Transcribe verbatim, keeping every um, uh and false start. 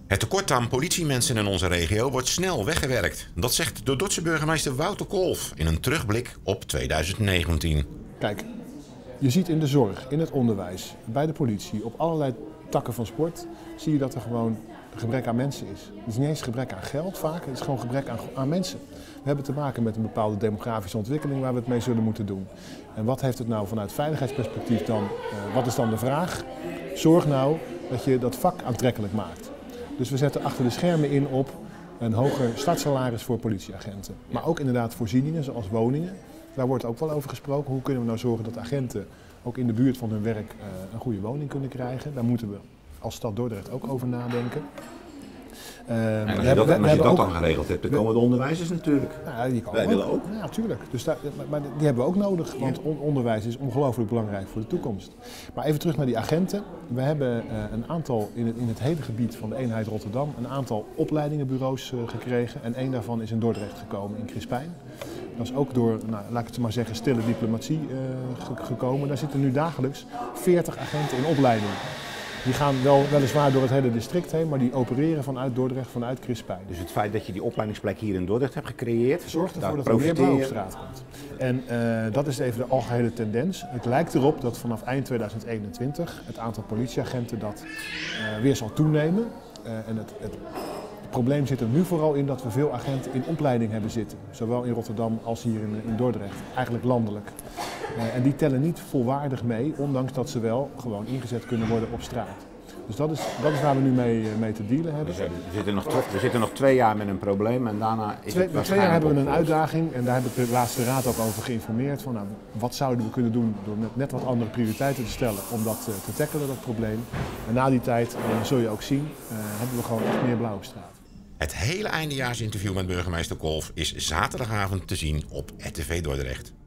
Het tekort aan politiemensen in onze regio wordt snel weggewerkt. Dat zegt de Dordtse burgemeester Wouter Kolff in een terugblik op tweeduizend negentien. Kijk, je ziet in de zorg, in het onderwijs, bij de politie, op allerlei takken van sport, zie je dat er gewoon gebrek aan mensen is. Het is niet eens gebrek aan geld vaak, het is gewoon gebrek aan, aan mensen. We hebben te maken met een bepaalde demografische ontwikkeling waar we het mee zullen moeten doen. En wat heeft het nou vanuit veiligheidsperspectief dan, uh, wat is dan de vraag? Zorg nou dat je dat vak aantrekkelijk maakt. Dus we zetten achter de schermen in op een hoger startsalaris voor politieagenten. Maar ook inderdaad voorzieningen zoals woningen. Daar wordt ook wel over gesproken. Hoe kunnen we nou zorgen dat agenten ook in de buurt van hun werk uh, een goede woning kunnen krijgen? Daar moeten we als stad Dordrecht ook over nadenken. Uh, en als je hebben, dat, we, als je dat ook, dan geregeld hebt, dan komen de onderwijzers natuurlijk. Nou, die komen Wij ook. willen ook. Ja, natuurlijk. Dus daar, maar die hebben we ook nodig, want on onderwijs is ongelooflijk belangrijk voor de toekomst. Maar even terug naar die agenten. We hebben uh, een aantal in het, in het hele gebied van de eenheid Rotterdam een aantal opleidingenbureaus uh, gekregen. En één daarvan is in Dordrecht gekomen, in Crispijn. Dat is ook door, nou, laat ik het maar zeggen, stille diplomatie uh, ge gekomen. Daar zitten nu dagelijks veertig agenten in opleiding. Die gaan wel, weliswaar door het hele district heen, maar die opereren vanuit Dordrecht, vanuit Crispijn. Dus het feit dat je die opleidingsplek hier in Dordrecht hebt gecreëerd, zorgt ervoor dat er meer blauw op straat komt. En uh, dat is even de algehele tendens. Het lijkt erop dat vanaf eind tweeduizend eenentwintig het aantal politieagenten dat uh, weer zal toenemen. Uh, en het, het, het probleem zit er nu vooral in dat we veel agenten in opleiding hebben zitten. Zowel in Rotterdam als hier in, in Dordrecht, eigenlijk landelijk. Uh, en die tellen niet volwaardig mee, ondanks dat ze wel gewoon ingezet kunnen worden op straat. Dus dat is, dat is waar we nu mee, mee te dealen hebben. Dus we, zitten nog, we zitten nog twee jaar met een probleem en daarna is twee, het waarschijnlijk Twee jaar hebben we een opgelost. uitdaging en daar heb ik de laatste raad ook over geïnformeerd. Van, nou, wat zouden we kunnen doen door net, net wat andere prioriteiten te stellen om dat uh, te tackelen, dat probleem. En na die tijd, uh, zul je ook zien, uh, hebben we gewoon echt meer blauw op straat. Het hele eindejaarsinterview met burgemeester Kolff is zaterdagavond te zien op R T V Dordrecht.